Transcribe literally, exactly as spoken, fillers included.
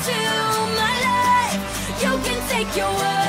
into my life. You can take your world